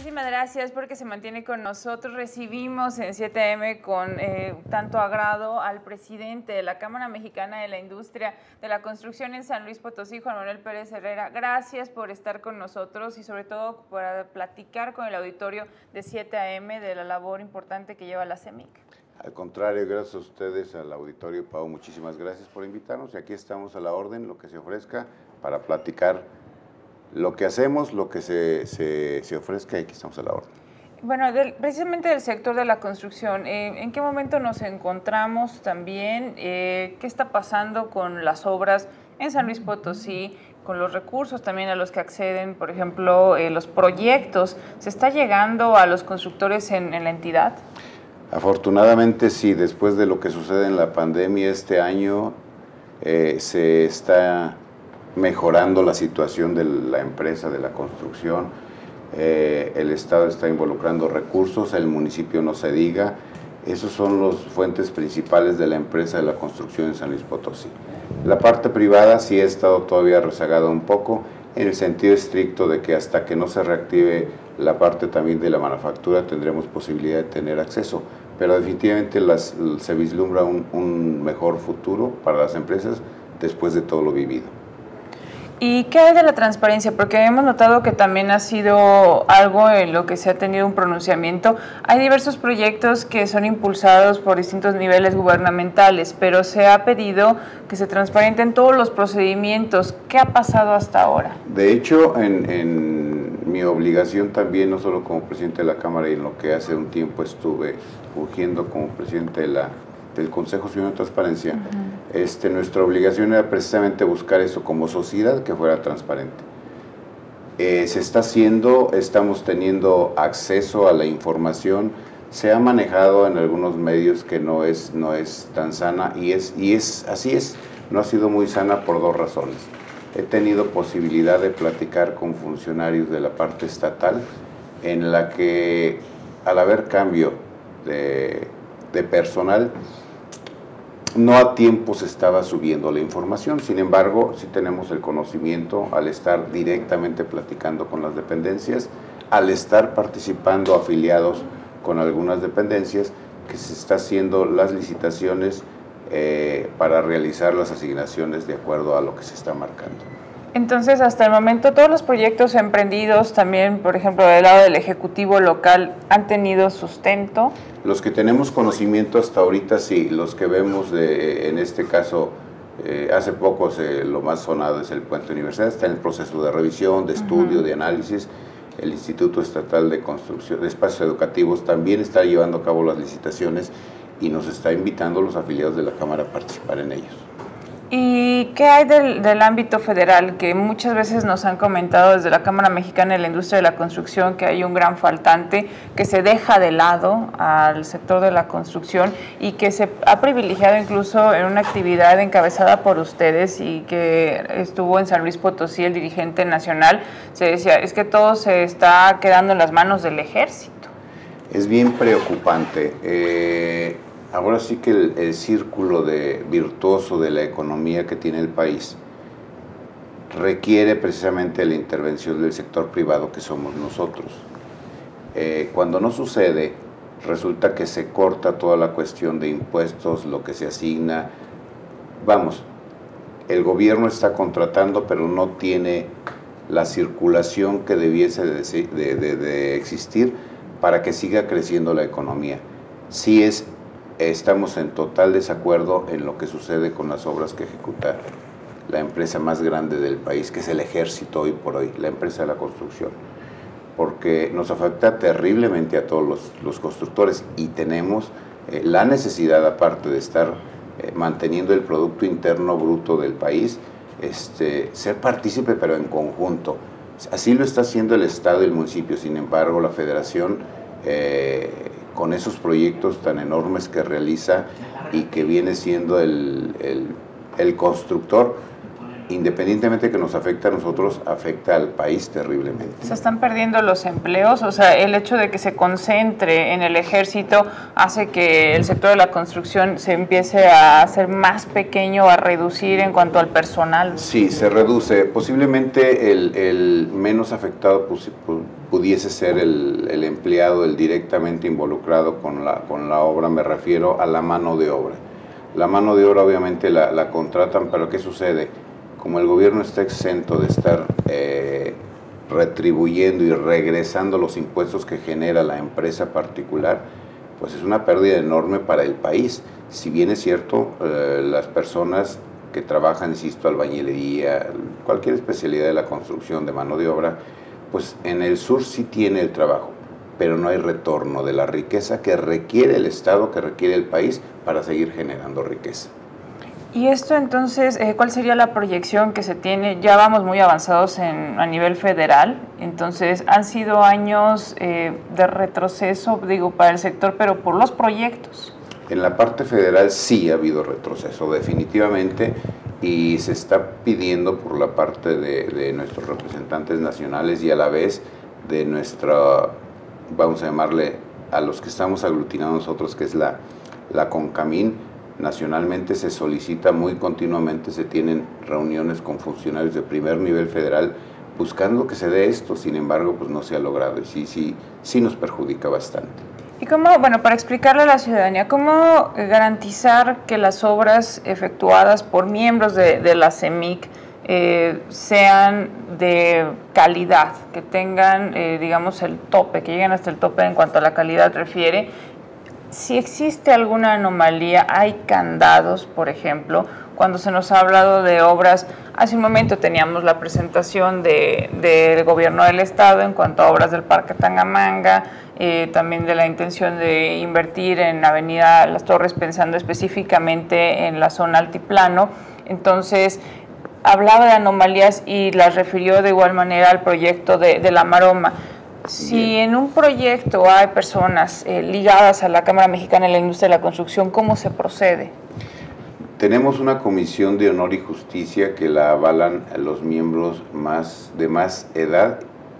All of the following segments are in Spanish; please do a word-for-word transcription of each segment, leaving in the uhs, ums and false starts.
Muchísimas gracias porque se mantiene con nosotros. Recibimos en siete eme con eh, tanto agrado al presidente de la Cámara Mexicana de la Industria de la Construcción en San Luis Potosí, Juan Manuel Pérez Herrera. Gracias por estar con nosotros y sobre todo para platicar con el auditorio de siete a eme de la labor importante que lleva la CEMIC. Al contrario, gracias a ustedes, al auditorio Pau, muchísimas gracias por invitarnos y aquí estamos a la orden, lo que se ofrezca para platicar lo que hacemos, lo que se, se, se ofrezca, y aquí estamos a la orden. Bueno, del, precisamente del sector de la construcción, eh, ¿en qué momento nos encontramos también? Eh, ¿Qué está pasando con las obras en San Luis Potosí? Con los recursos también a los que acceden, por ejemplo, eh, los proyectos. ¿Se está llegando a los constructores en, en la entidad? Afortunadamente sí, después de lo que sucede en la pandemia este año, eh, se está mejorando la situación de la empresa, de la construcción. Eh, el Estado está involucrando recursos, el municipio no se diga. Esos son las fuentes principales de la empresa de la construcción en San Luis Potosí. La parte privada sí ha estado todavía rezagada un poco, en el sentido estricto de que hasta que no se reactive la parte también de la manufactura tendremos posibilidad de tener acceso, pero definitivamente las, se vislumbra un, un mejor futuro para las empresas después de todo lo vivido. ¿Y qué hay de la transparencia? Porque hemos notado que también ha sido algo en lo que se ha tenido un pronunciamiento. Hay diversos proyectos que son impulsados por distintos niveles gubernamentales, pero se ha pedido que se transparenten todos los procedimientos. ¿Qué ha pasado hasta ahora? De hecho, en, en mi obligación también, no solo como presidente de la Cámara, y en lo que hace un tiempo estuve fungiendo como presidente de la del Consejo Ciudadano de Transparencia, uh-huh. este, nuestra obligación era precisamente buscar eso como sociedad, que fuera transparente. Eh, se está haciendo, estamos teniendo acceso a la información, se ha manejado en algunos medios que no es, no es tan sana, y, es, y es, así es, no ha sido muy sana por dos razones. He tenido posibilidad de platicar con funcionarios de la parte estatal, en la que al haber cambio de, de personal, no a tiempo se estaba subiendo la información. Sin embargo, sí tenemos el conocimiento al estar directamente platicando con las dependencias, al estar participando afiliados con algunas dependencias, que se está haciendo las licitaciones eh, para realizar las asignaciones de acuerdo a lo que se está marcando. Entonces, hasta el momento, todos los proyectos emprendidos también, por ejemplo, del lado del Ejecutivo local, ¿han tenido sustento? Los que tenemos conocimiento hasta ahorita, sí. Los que vemos, de, en este caso, eh, hace poco se, lo más sonado es el Puente Universidad, está en el proceso de revisión, de estudio, uh-huh. de análisis. El Instituto Estatal de Construcción de Espacios Educativos también está llevando a cabo las licitaciones y nos está invitando a los afiliados de la Cámara a participar en ellos. ¿Y qué hay del, del ámbito federal? Que muchas veces nos han comentado desde la Cámara Mexicana de la Industria de la Construcción que hay un gran faltante, que se deja de lado al sector de la construcción y que se ha privilegiado incluso en una actividad encabezada por ustedes y que estuvo en San Luis Potosí el dirigente nacional. Se decía, es que todo se está quedando en las manos del ejército. Es bien preocupante. Eh... Ahora sí que el, el círculo de, virtuoso de la economía que tiene el país requiere precisamente la intervención del sector privado, que somos nosotros. Eh, cuando no sucede, resulta que se corta toda la cuestión de impuestos, lo que se asigna. Vamos, el gobierno está contratando, pero no tiene la circulación que debiese de, de, de, de existir para que siga creciendo la economía. Sí es Estamos en total desacuerdo en lo que sucede con las obras que ejecuta la empresa más grande del país, que es el Ejército hoy por hoy, la empresa de la construcción, porque nos afecta terriblemente a todos los, los constructores y tenemos eh, la necesidad, aparte de estar eh, manteniendo el Producto Interno Bruto del país, este, ser partícipe pero en conjunto. Así lo está haciendo el Estado y el municipio. Sin embargo, la Federación, eh, con esos proyectos tan enormes que realiza y que viene siendo el, el, el constructor, independientemente que nos afecte a nosotros, afecta al país terriblemente. ¿Se están perdiendo los empleos? O sea, el hecho de que se concentre en el ejército hace que el sector de la construcción se empiece a hacer más pequeño, a reducir en cuanto al personal. Sí, se reduce. Posiblemente el, el menos afectado pudiese ser el, el empleado, el directamente involucrado con la, con la obra, me refiero a la mano de obra. La mano de obra obviamente la, la contratan, pero ¿qué sucede? Como el gobierno está exento de estar eh, retribuyendo y regresando los impuestos que genera la empresa particular, pues es una pérdida enorme para el país. Si bien es cierto, eh, las personas que trabajan, insisto, albañilería, cualquier especialidad de la construcción de mano de obra, pues en el sur sí tiene el trabajo, pero no hay retorno de la riqueza que requiere el Estado, que requiere el país para seguir generando riqueza. Y esto entonces, eh, ¿cuál sería la proyección que se tiene? Ya vamos muy avanzados en, a nivel federal, entonces han sido años eh, de retroceso, digo, para el sector, pero por los proyectos. En la parte federal sí ha habido retroceso, definitivamente, y se está pidiendo por la parte de, de nuestros representantes nacionales y a la vez de nuestra, vamos a llamarle, a los que estamos aglutinados nosotros, que es la, la CONCAMIN. Nacionalmente se solicita muy continuamente, se tienen reuniones con funcionarios de primer nivel federal buscando que se dé esto, sin embargo, pues no se ha logrado y sí, sí, sí nos perjudica bastante. ¿Y cómo, bueno, para explicarle a la ciudadanía, cómo garantizar que las obras efectuadas por miembros de, de la CEMIC eh, sean de calidad, que tengan, eh, digamos, el tope, que lleguen hasta el tope en cuanto a la calidad refiere? Si existe alguna anomalía, hay candados, por ejemplo, cuando se nos ha hablado de obras, hace un momento teníamos la presentación de, del gobierno del estado en cuanto a obras del Parque Tangamanga, eh, también de la intención de invertir en Avenida Las Torres, pensando específicamente en la zona altiplano. Entonces, hablaba de anomalías y las refirió de igual manera al proyecto de, de La Maroma. Si en un proyecto hay personas eh, ligadas a la Cámara Mexicana de la Industria de la Construcción, ¿cómo se procede? Tenemos una comisión de honor y justicia que la avalan los miembros más de más edad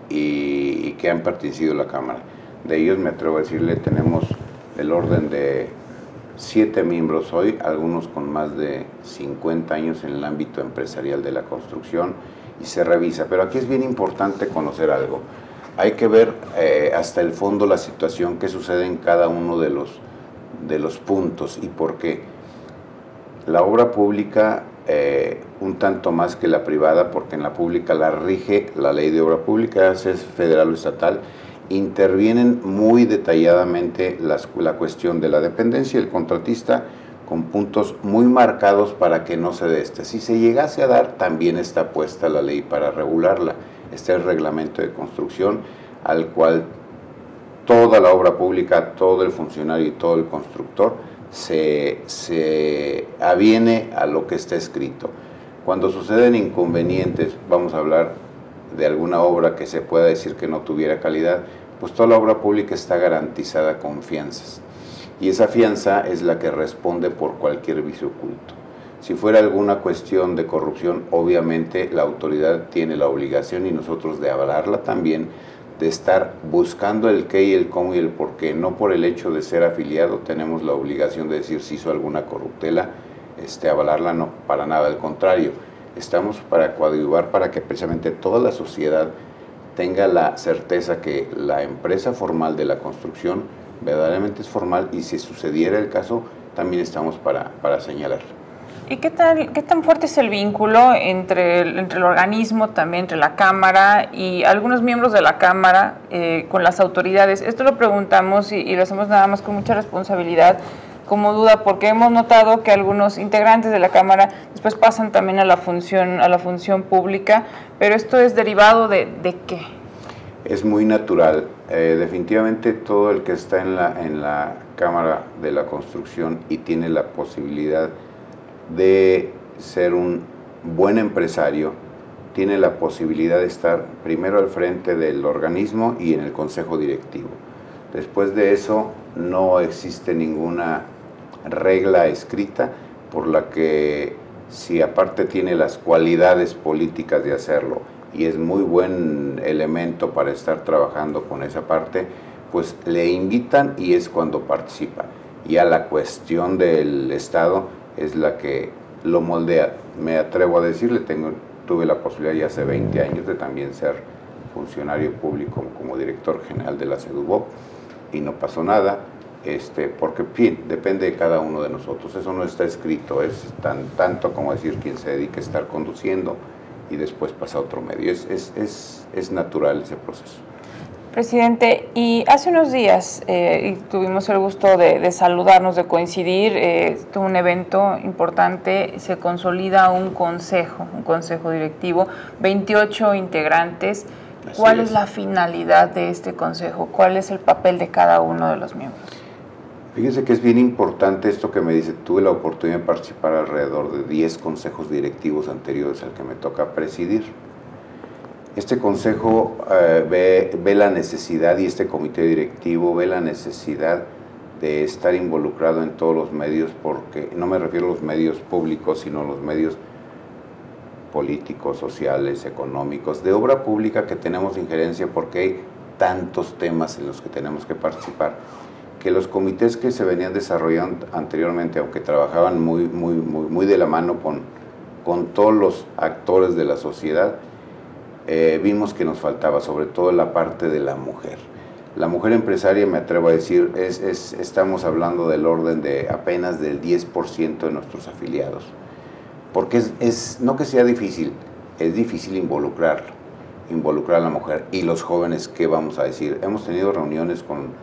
y, y que han pertenecido a la Cámara. De ellos, me atrevo a decirle, tenemos el orden de siete miembros hoy, algunos con más de cincuenta años en el ámbito empresarial de la construcción, y se revisa. Pero aquí es bien importante conocer algo. Hay que ver eh, hasta el fondo la situación que sucede en cada uno de los, de los puntos y por qué. La obra pública, eh, un tanto más que la privada, porque en la pública la rige la ley de obra pública, es federal o estatal, intervienen muy detalladamente las, la cuestión de la dependencia y el contratista con puntos muy marcados para que no se dé este. Si se llegase a dar, también está puesta la ley para regularla. Este es el reglamento de construcción al cual toda la obra pública, todo el funcionario y todo el constructor se, se aviene a lo que está escrito. Cuando suceden inconvenientes, vamos a hablar de alguna obra que se pueda decir que no tuviera calidad, pues toda la obra pública está garantizada con fianzas. Y esa fianza es la que responde por cualquier vicio oculto. Si fuera alguna cuestión de corrupción, obviamente la autoridad tiene la obligación y nosotros de avalarla también, de estar buscando el qué y el cómo y el por qué. No por el hecho de ser afiliado tenemos la obligación de decir si hizo alguna corruptela, este, avalarla, no, para nada, al contrario. Estamos para coadyuvar para que precisamente toda la sociedad tenga la certeza que la empresa formal de la construcción verdaderamente es formal y si sucediera el caso, también estamos para, para señalar. ¿Y qué tal, qué tan fuerte es el vínculo entre el, entre el organismo, también entre la Cámara y algunos miembros de la Cámara eh, con las autoridades? Esto lo preguntamos y, y lo hacemos nada más con mucha responsabilidad, como duda, porque hemos notado que algunos integrantes de la Cámara después pasan también a la función, a la función pública, pero esto es derivado de, ¿de qué? Es muy natural. Eh, definitivamente todo el que está en la, en la Cámara de la Construcción y tiene la posibilidad de ser un buen empresario, tiene la posibilidad de estar primero al frente del organismo y en el consejo directivo. Después de eso no existe ninguna regla escrita por la que si aparte tiene las cualidades políticas de hacerlo y es muy buen elemento para estar trabajando con esa parte, pues le invitan y es cuando participa. Ya la cuestión del Estado es la que lo moldea. Me atrevo a decirle, tengo, tuve la posibilidad ya hace veinte años de también ser funcionario público como, como director general de la SEDUBOP y no pasó nada, este, porque, en fin, depende de cada uno de nosotros. Eso no está escrito, es tan tanto como decir quien se dedica a estar conduciendo y después pasa a otro medio. Es, es, es, es natural ese proceso. Presidente, y hace unos días eh, y tuvimos el gusto de, de saludarnos, de coincidir, eh, tuvo un evento importante, se consolida un consejo, un consejo directivo, veintiocho integrantes. Así ¿Cuál es. es la finalidad de este consejo? ¿Cuál es el papel de cada uno de los miembros? Fíjense que es bien importante esto que me dice. Tuve la oportunidad de participar alrededor de diez consejos directivos anteriores al que me toca presidir. Este consejo eh, ve, ve la necesidad, y este comité directivo ve la necesidad de estar involucrado en todos los medios, porque no me refiero a los medios públicos, sino a los medios políticos, sociales, económicos, de obra pública, que tenemos injerencia porque hay tantos temas en los que tenemos que participar, que los comités que se venían desarrollando anteriormente, aunque trabajaban muy, muy, muy, muy de la mano con, con todos los actores de la sociedad, Eh, vimos que nos faltaba, sobre todo la parte de la mujer. La mujer empresaria, me atrevo a decir, es, es, estamos hablando del orden de apenas del diez por ciento de nuestros afiliados. Porque es, es, no que sea difícil, es difícil involucrarlo, involucrar a la mujer. Y los jóvenes, ¿qué vamos a decir? Hemos tenido reuniones con,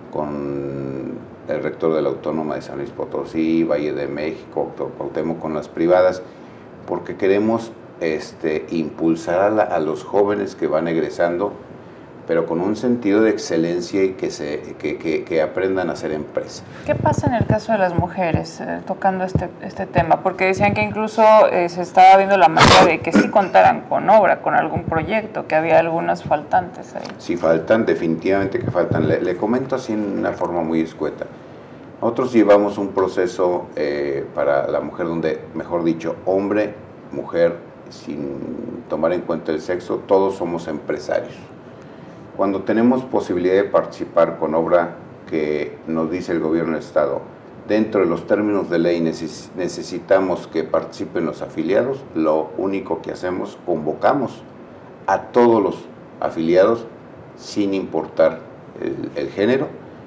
con el rector de la Autónoma de San Luis Potosí, Valle de México, Cuauhtémoc, con las privadas, porque queremos Este, impulsar a, la, a los jóvenes que van egresando, pero con un sentido de excelencia y que, se, que, que, que aprendan a hacer empresa. ¿Qué pasa en el caso de las mujeres, eh, tocando este, este tema? Porque decían que incluso eh, se estaba viendo la manera de que sí contaran con obra, con algún proyecto, que había algunas faltantes ahí. Sí, faltan, definitivamente que faltan. Le, le comento así en una forma muy escueta. Nosotros llevamos un proceso eh, para la mujer donde, mejor dicho, hombre, mujer, sin tomar en cuenta el sexo, todos somos empresarios. Cuando tenemos posibilidad de participar con obra que nos dice el gobierno del Estado, dentro de los términos de ley neces necesitamos que participen los afiliados, lo único que hacemos, convocamos a todos los afiliados sin importar el, el género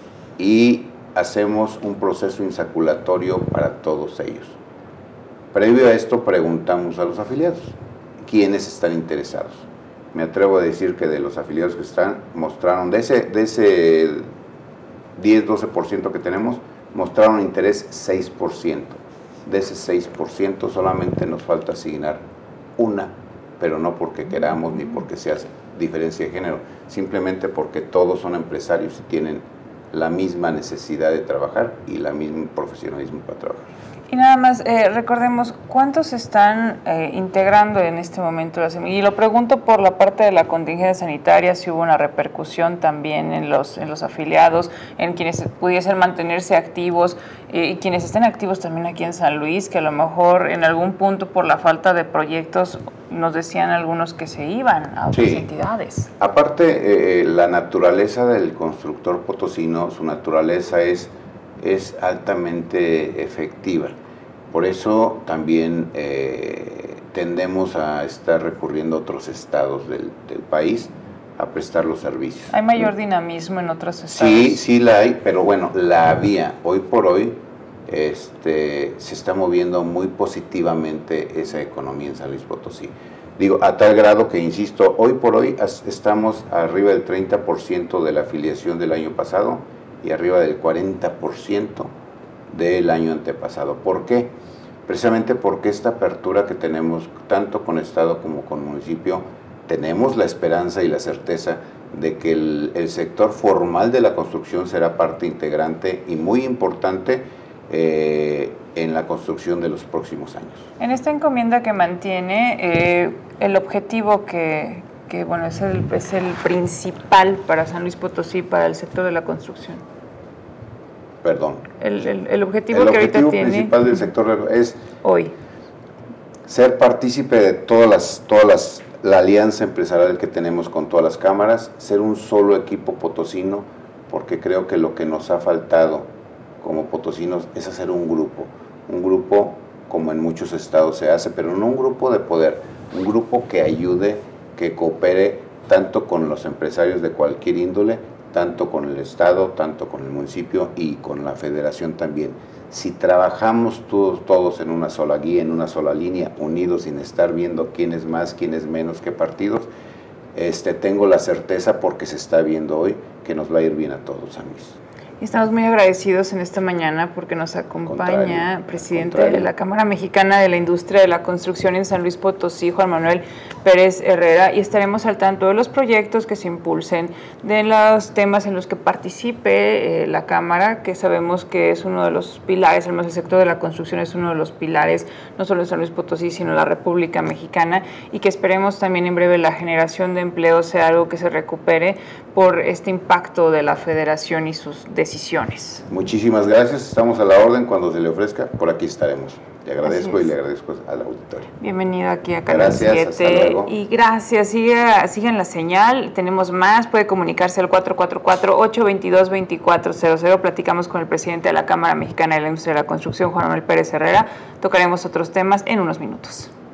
y hacemos un proceso insaculatorio para todos ellos. Previo a esto preguntamos a los afiliados, ¿quiénes están interesados? Me atrevo a decir que de los afiliados que están, mostraron, de ese, de ese diez, doce por ciento que tenemos, mostraron interés seis por ciento. De ese seis por ciento solamente nos falta asignar una, pero no porque queramos ni porque sea diferencia de género, simplemente porque todos son empresarios y tienen la misma necesidad de trabajar y el mismo profesionalismo para trabajar. Y nada más, eh, recordemos, ¿cuántos están eh, integrando en este momento la semilla? Y lo pregunto por la parte de la contingencia sanitaria, si hubo una repercusión también en los, en los afiliados, en quienes pudiesen mantenerse activos, eh, y quienes estén activos también aquí en San Luis, que a lo mejor en algún punto por la falta de proyectos nos decían algunos que se iban a otras sí. entidades. Aparte, eh, la naturaleza del constructor potosino, su naturaleza es... es altamente efectiva. Por eso también eh, tendemos a estar recurriendo a otros estados del, del país a prestar los servicios. ¿Hay mayor dinamismo en otros estados? Sí, sí la hay, pero bueno, la había. Hoy por hoy este, se está moviendo muy positivamente esa economía en San Luis Potosí. Digo, a tal grado que, insisto, hoy por hoy estamos arriba del treinta por ciento de la afiliación del año pasado y arriba del cuarenta por ciento del año antepasado. ¿Por qué? Precisamente porque esta apertura que tenemos, tanto con Estado como con municipio, tenemos la esperanza y la certeza de que el, el sector formal de la construcción será parte integrante y muy importante eh, en la construcción de los próximos años. En esta encomienda que mantiene, eh, el objetivo que, que bueno, es el, es el principal para San Luis Potosí, para el sector de la construcción. Perdón. El, el, el objetivo el que objetivo ahorita tiene principal del sector es hoy ser partícipe de todas las, todas las, la alianza empresarial que tenemos con todas las cámaras, ser un solo equipo potosino, porque creo que lo que nos ha faltado como potosinos es hacer un grupo, un grupo como en muchos estados se hace, pero no un grupo de poder, un grupo que ayude, que coopere tanto con los empresarios de cualquier índole, tanto con el Estado, tanto con el municipio y con la Federación también. Si trabajamos todos, todos en una sola guía, en una sola línea, unidos sin estar viendo quién es más, quién es menos, qué partidos, este, tengo la certeza, porque se está viendo hoy, que nos va a ir bien a todos, amigos. Estamos muy agradecidos en esta mañana porque nos acompaña el presidente de la Cámara Mexicana de la Industria de la Construcción en San Luis Potosí, Juan Manuel Pérez Herrera, y estaremos al tanto de los proyectos que se impulsen, de los temas en los que participe eh, la Cámara, que sabemos que es uno de los pilares, además el sector de la construcción es uno de los pilares, no solo de San Luis Potosí, sino la República Mexicana, y que esperemos también en breve la generación de empleo sea algo que se recupere por este impacto de la Federación y sus decisiones. decisiones. Muchísimas gracias, estamos a la orden cuando se le ofrezca, por aquí estaremos. Le agradezco y le agradezco al auditorio. Bienvenido aquí a Canal siete. Y gracias, siga, sigan la señal, tenemos más, puede comunicarse al cuatro cuatro cuatro, ocho dos dos, dos cuatro cero cero. Platicamos con el presidente de la Cámara Mexicana de la Industria de la Construcción, Juan Manuel Pérez Herrera. Tocaremos otros temas en unos minutos.